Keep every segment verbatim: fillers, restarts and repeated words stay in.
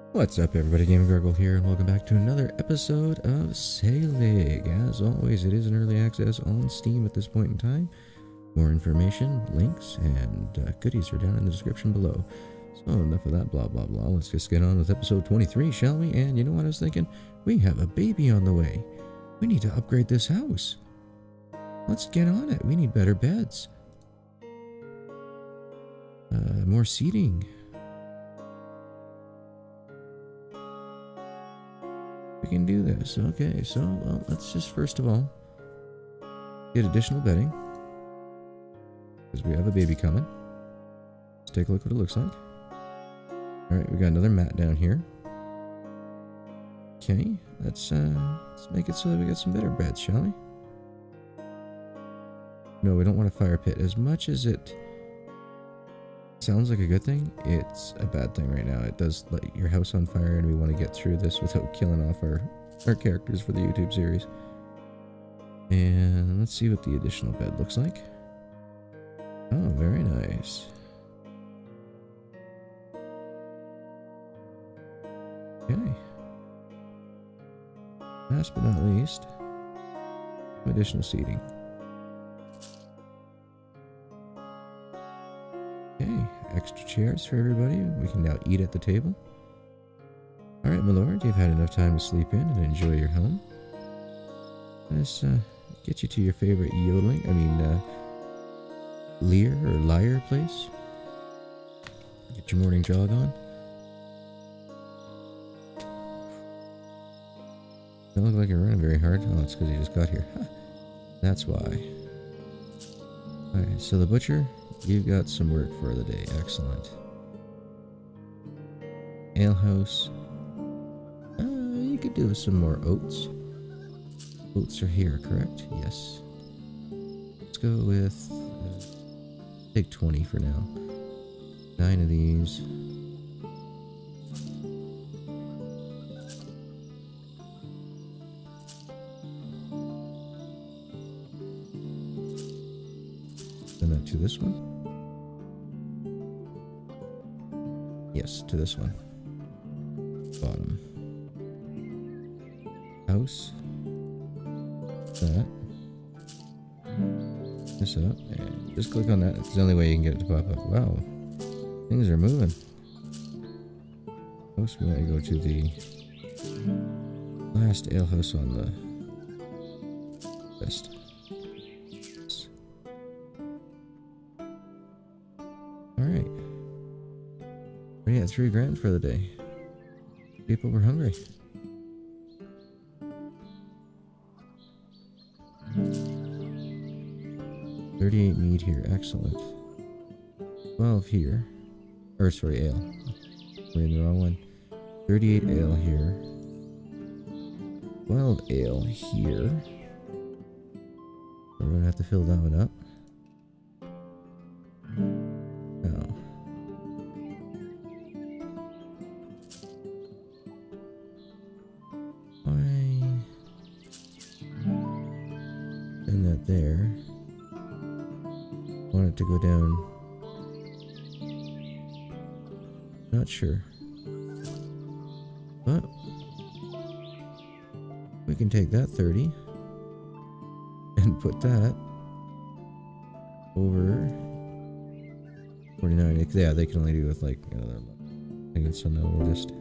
What's up, everybody? GaminGargoyle here, and welcome back to another episode of Saelig. As always, it is an early access on Steam at this point in time. More information, links, and uh, goodies are down in the description below. So enough of that blah blah blah. Let's just get on with episode twenty-three, shall we? And you know what I was thinking? We have a baby on the way. We need to upgrade this house. Let's get on it. We need better beds. Uh, more seating. We can do this. Okay, so well, let's just first of all get additional bedding, because we have a baby coming. Let's take a look what it looks like. Alright, we got another mat down here. Okay, let's, uh, let's make it so that we get some better beds, shall we? No, we don't want a fire pit. As much as it sounds like a good thing, it's a bad thing right now. It does light your house on fire, and we want to get through this without killing off our, our characters for the YouTube series. And let's see what the additional bed looks like. Oh, very nice. Okay. Last but not least, some additional seating. Okay, extra chairs for everybody. We can now eat at the table. Alright, my lord, you've had enough time to sleep in and enjoy your home. Let's uh, get you to your favorite yodeling, I mean, uh, leer or lyre place. Get your morning jog on. Don't look like you're running very hard. Oh, it's because you just got here. Huh. That's why. Alright, so the butcher, you've got some work for the day. Excellent. Alehouse. Uh, you could do with some more oats. Oats are here, correct? Yes. Let's go with... Uh, take twenty for now. Nine of these. Send that to this one. Yes, to this one. Bottom. House. That. This up. And just click on that. It's the only way you can get it to pop up. Wow. Things are moving. House, we want to go to the last alehouse on the list. Alright. We had three grand for the day. People were hungry. thirty-eight meat here, excellent. twelve here. Or sorry, ale. We're in the wrong one. thirty-eight ale here. twelve ale here. We're gonna have to fill that one up. Oh. Send that there. Want it to go down. Not sure. But we can take that thirty and put that over forty-nine. Yeah, they can only do with like another. I think it's so now we'll just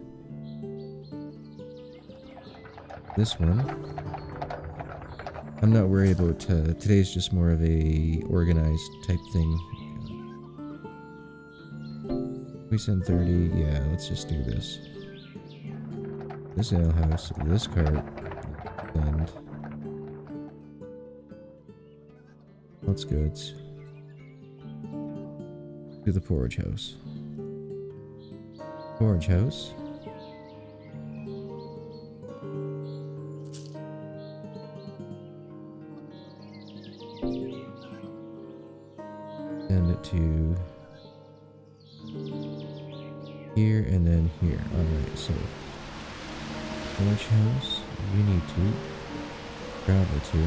this one. I'm not worried about, uh, today's just more of a organized type thing. We send thirty, yeah, let's just do this. This alehouse, this cart, and what's goods? To the porridge house. Porridge house. Send it to here and then here. Alright, so porridge house we need to travel to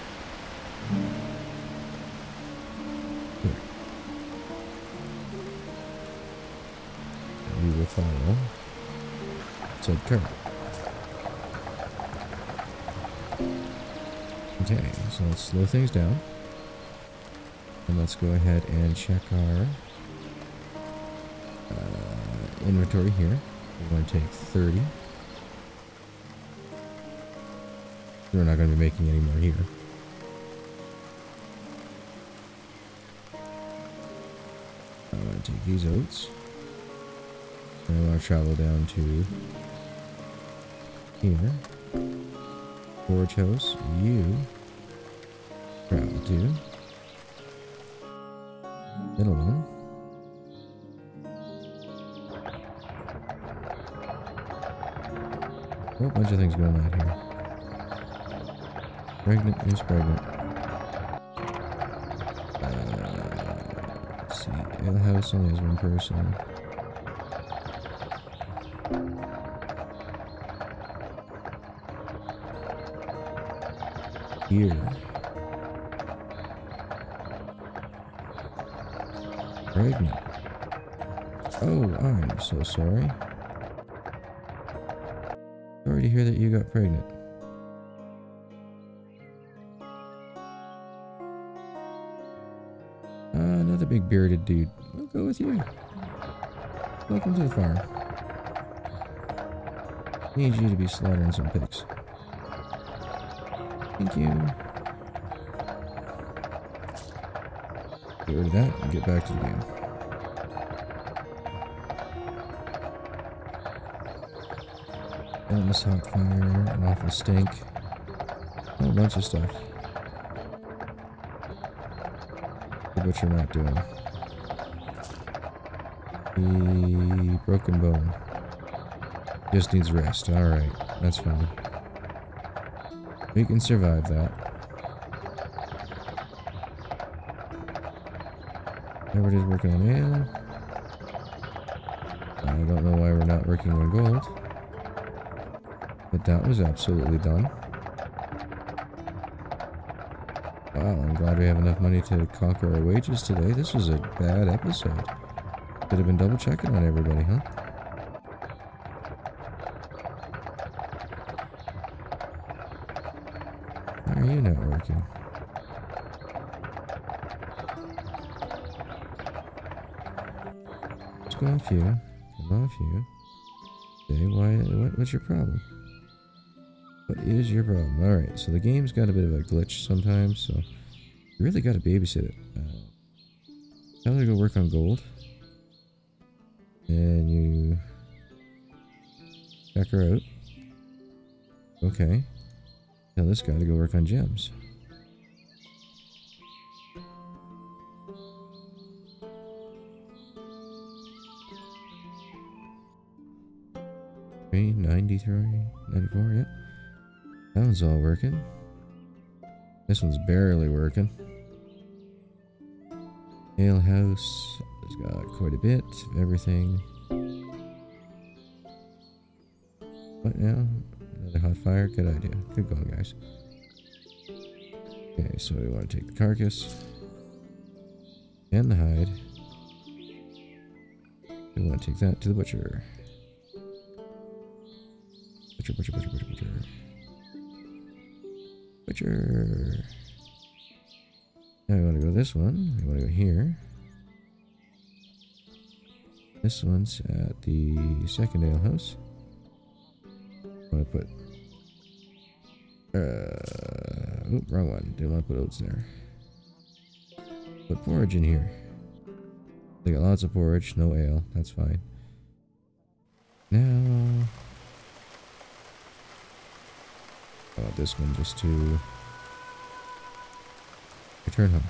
here. We will follow said cart. Okay, so let's slow things down. And let's go ahead and check our uh, inventory here. We're going to take thirty. We're not going to be making any more here. I'm going to take these oats. And I want to travel down to here. Forge house. You travel to middle one. Oh, a bunch of things going on here. Pregnant, who's pregnant? Uh, let's see. Ale house only has one person. Here. Pregnant. Oh, I'm so sorry. Sorry to hear that you got pregnant. Uh, another big bearded dude. I'll go with you. Welcome to the farm. Need you to be slaughtering some pigs. Thank you. Get rid of that and get back to the game. Endless hot fire, an awful stink. A whole bunch of stuff. The butcher not doing. The broken bone. Just needs rest. Alright, that's fine. We can survive that. Everybody's working on ale. I don't know why we're not working on gold. But that was absolutely done. Wow, I'm glad we have enough money to conquer our wages today. This was a bad episode. Could have been double checking on everybody, huh? Why are you not working? Let's go off you. Come off you. Okay, why, what, what's your problem? What is your problem? Alright, so the game's got a bit of a glitch sometimes, so you really got to babysit it. Uh, tell her to go work on gold. And you check her out. Okay. Tell this guy to go work on gems. Okay, ninety-three, ninety-four, yep. That one's all working. This one's barely working. Ale house has got quite a bit of everything. What now? Another hot fire? Good idea. Good going, guys. Okay, so we want to take the carcass and the hide. We want to take that to the butcher. Butcher, butcher, butcher, butcher, butcher. Butcher. Now we want to go this one. We want to go here. This one's at the second ale house. I want to put... Uh, oop, wrong one. Didn't want to put oats there. Put porridge in here. They got lots of porridge, no ale. That's fine. Now... I want this one just to... return home.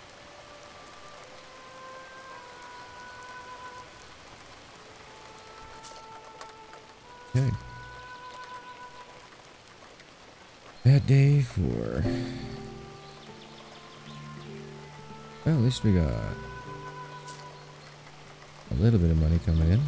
Okay. Bad day for... Well, at least we got a little bit of money coming in.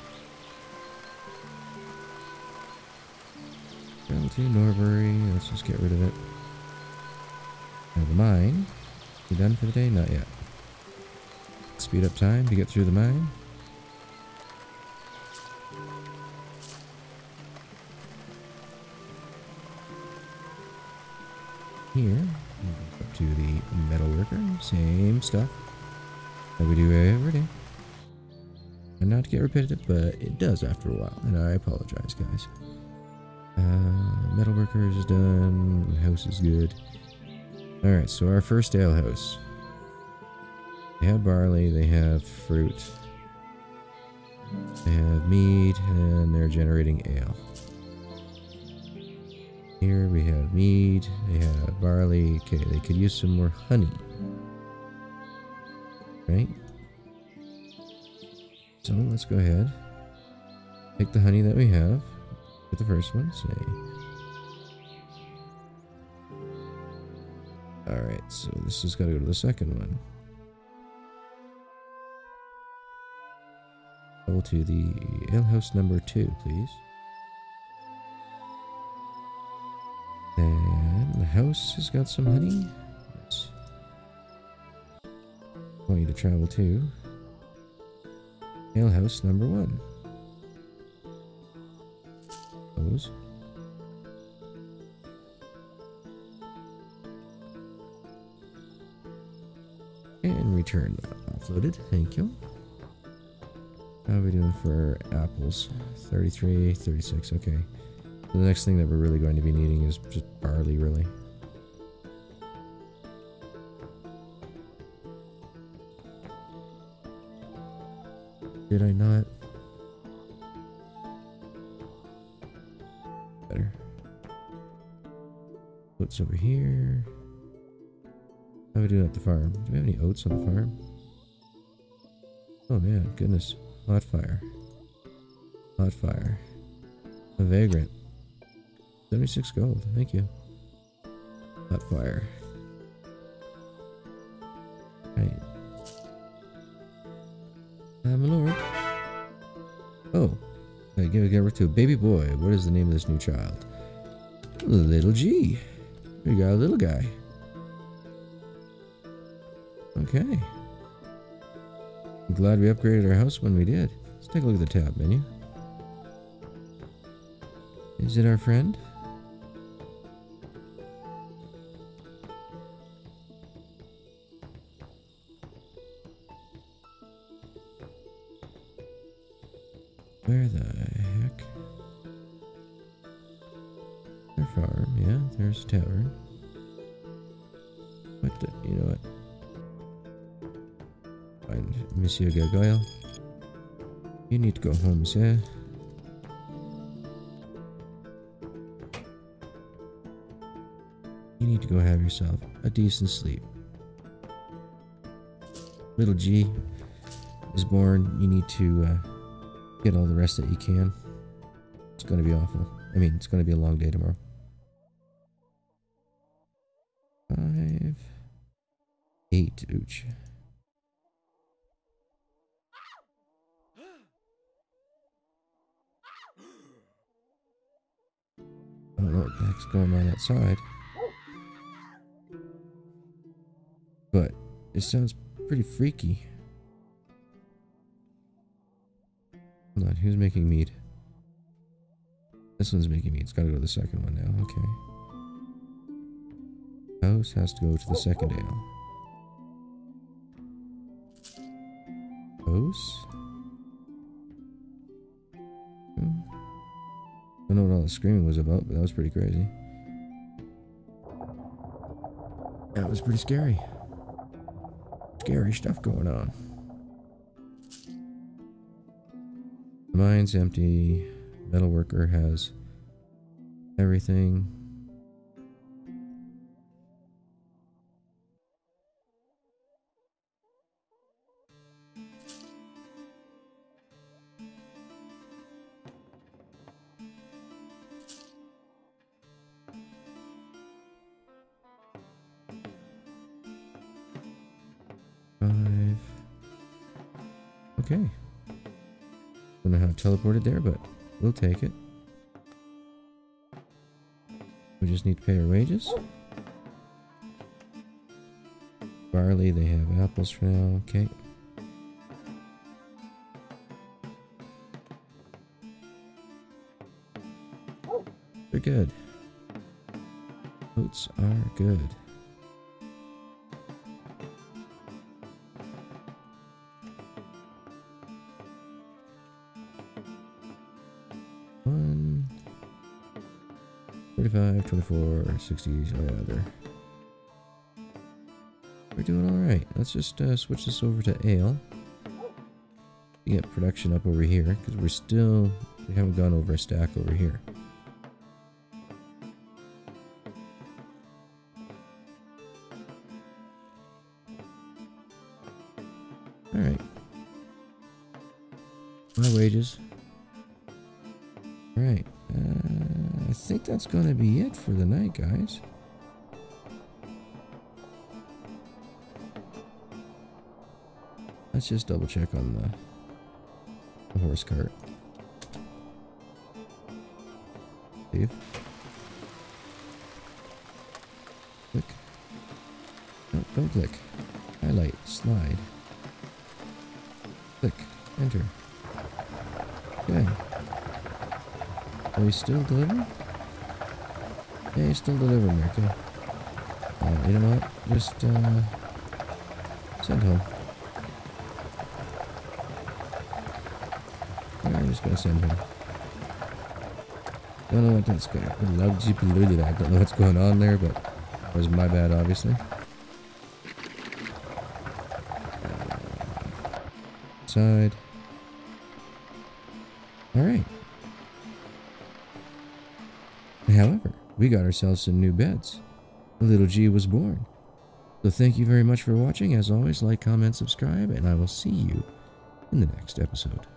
Travel to Norbury. Let's just get rid of it. Now the mine. You done for the day? Not yet. Speed up time to get through the mine. here, up to the metal worker, same stuff that we do every day. And not to get repetitive, but it does after a while, and I apologize, guys. Uh, metal worker is done, house is good. Alright, so our first ale house. They have barley, they have fruit, they have mead, and they're generating ale. Here we have mead, they have barley. Okay, they could use some more honey. Right? So let's go ahead. Take the honey that we have with the first one, say. Alright, so this has got to go to the second one. Go to the alehouse number two, please. And the house has got some honey. Yes. I want you to travel to alehouse number one. Close. And return offloaded. Thank you. How are we doing for apples? thirty-three, thirty-six, okay. So the next thing that we're really going to be needing is just barley, really. Did I not? Better. What's over here? How are we doing at the farm? Do we have any oats on the farm? Oh man, goodness. Hot fire. Hot fire. A vagrant. seventy-six gold. Thank you. Hot fire. Right. Uh, my lord. Oh. I give a giver to a baby boy. What is the name of this new child? Little G. We got a little guy. Okay. I'm glad we upgraded our house when we did. Let's take a look at the tab menu. Is it our friend? Where the heck? Their farm, yeah, there's a tavern. What the, you know what? Find Monsieur Gargoyle. You need to go home, sir. You need to go have yourself a decent sleep. Little G is born. You need to uh, get all the rest that you can. It's going to be awful. I mean, it's going to be a long day tomorrow. Five. Eight. Ouch. I don't know what the heck's going on outside. But it sounds pretty freaky. Hold on, who's making mead? This one's making mead. It's gotta go to the second one now. Okay. House has to go to the second ale. House? Hmm. I don't know what all the screaming was about, but that was pretty crazy. That was pretty scary. Scary stuff going on. The mine's empty. Metal worker has everything. Five. Okay. Don't know how it teleported there, but we'll take it. We just need to pay our wages. Barley, they have apples for now. Okay. They're good. Oats are good. One, thirty-five, twenty-four, sixty. Oh yeah, they're we're doing all right. Let's just uh, switch this over to ale. Get production up over here because we're still we haven't gone over a stack over here. All right. My wages. All right. Uh, I think that's gonna be it for the night, guys. Let's just double check on the The horse cart. Save. Click. No, don't click. Highlight. Slide. Click. Enter. Okay. Are we still delivering? Yeah, he's still delivering. Okay. Uh, you know what? Just uh, send home. I'm just gonna send him. Don't know what that's going on. I don't know what's going on there, but it was my bad, obviously. Uh, side. Alright. However, we got ourselves some new beds. The little G was born. So thank you very much for watching. As always, like, comment, subscribe, and I will see you in the next episode.